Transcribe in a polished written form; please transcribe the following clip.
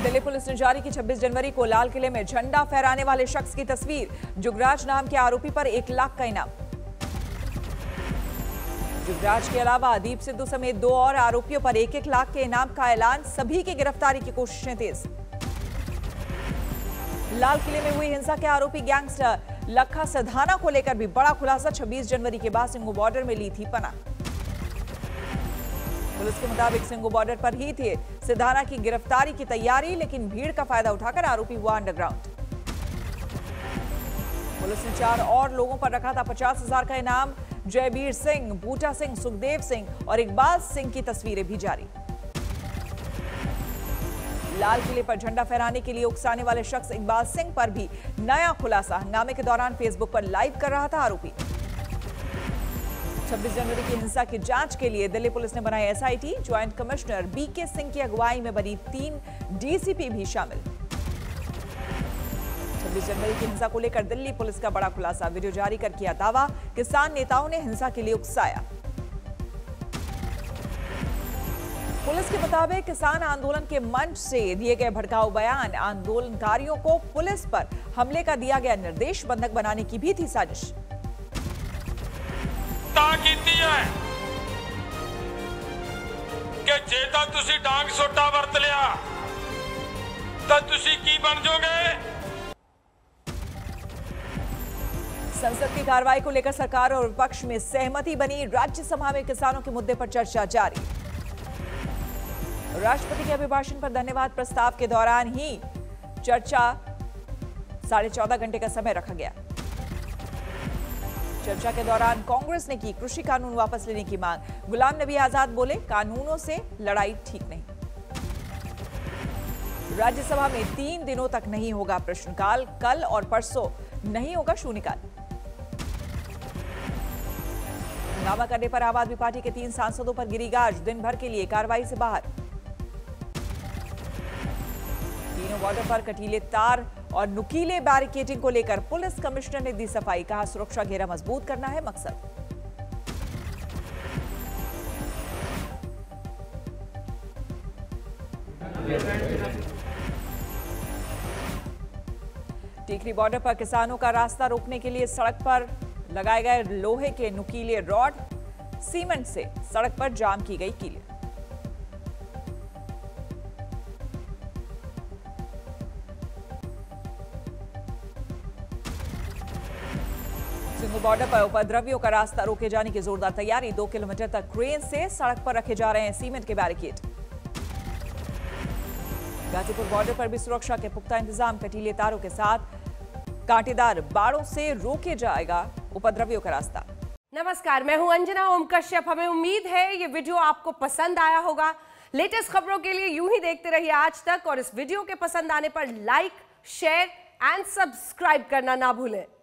Delhi police ने जारी की 26 जनवरी को लाल किले में झंडा फहराने वाले शख्स की तस्वीर। जुगराज नाम के आरोपी पर 1 लाख का इनाम। जुगराज के अलावा अदीप सिद्धू समेत 2 और आरोपियों पर 1-1 लाख के इनाम का ऐलान। सभी की गिरफ्तारी की कोशिशें तेज। लाल किले में हुई हिंसा के आरोपी गैंगस्टर लखा सिधाना को लेकर भी बड़ा खुलासा। 26 जनवरी के बाद सिंघू बॉर्डर में ली थी पनाह। पुलिस के मुताबिक सिंघू बॉर्डर पर ही थे सिधाना की गिरफ्तारी की तैयारी, लेकिन भीड़ का फायदा उठाकर आरोपी हुआ अंडरग्राउंड। पुलिस ने 4 और लोगों पर रखा था 50,000 का इनाम। जयबीर सिंह, बूटा सिंह, सुखदेव सिंह और इकबाल सिंह की तस्वीरें भी जारी। लाल किले पर झंडा फहराने के लिए उकसाने वाले शख्स इकबाल सिंह पर भी नया खुलासा। हंगामे के दौरान फेसबुक पर लाइव कर रहा था आरोपी। 26 जनवरी की हिंसा की जांच के लिए दिल्ली पुलिस ने बनाई SIT. Joint commissioner BK Singh की अगुवाई में बनी 3 डीसीपी भी शामिल। 26 जनवरी की हिंसा को लेकर दिल्ली पुलिस का बड़ा खुलासा। वीडियो जारी कर किया दावा, किसान नेताओं ने हिंसा के लिए उकसाया। पुलिस के मुताबिक किसान आंदोलन के मंच से दिए गए भड़काऊ बयान, आंदोलनकारियों को पुलिस पर हमले का दिया गया निर्देश, बंधक बनाने की भी थी साजिश। कि जे तां तुसी डांग सोटा वरत लिया तां तुसी की बन जाओगे। संसद की कार्रवाई को लेकर सरकार और विपक्ष में सहमति बनी। राज्यसभा में किसानों के मुद्दे पर चर्चा जारी। राष्ट्रपति के अभिभाषण पर धन्यवाद प्रस्ताव के दौरान ही चर्चा 14.5 घंटे का समय रखा गया। चर्चा के दौरान कांग्रेस ने की कृषि कानून वापस लेने की मांग। गुलाम नबी आजाद बोले, कानूनों से लड़ाई ठीक नहीं। राज्यसभा में 3 दिनों तक नहीं होगा प्रश्नकाल। कल और परसों नहीं होगा शून्यकाल। हंगामा करने पर आम आदमी पार्टी के 3 सांसदों पर गिरी गाज। दिन भर के लिए कार्रवाई से बाहर। तीनों बॉर्डर पर कटीले तार और नुकीले बैरिकेडिंग को लेकर पुलिस कमिश्नर ने दी सफाई। कहा, सुरक्षा घेरा मजबूत करना है मकसद। टीकरी बॉर्डर पर किसानों का रास्ता रोकने के लिए सड़क पर लगाए गए लोहे के नुकीले रॉड, सीमेंट से सड़क पर जाम की गई कीलें। सिंघू बॉर्डर पर उपद्रवियों का रास्ता रोके जाने की जोरदार तैयारी। 2 किलोमीटर तक क्रेन से सड़क पर रखे जा रहे हैं सीमेंट के बैरिकेड। गाजीपुर बॉर्डर पर भी सुरक्षा के पुख्ता इंतजाम। कटीले तारों के साथ कांटेदार बाड़ों से रोके जाएगा उपद्रवियों का रास्ता। नमस्कार, मैं हूं अंजना ओम कश्यप। हमें उम्मीद है ये वीडियो आपको पसंद आया होगा। लेटेस्ट खबरों के लिए यूं ही देखते रहिए आज तक, और इस वीडियो के पसंद आने पर लाइक, शेयर एंड सब्सक्राइब करना ना भूलें।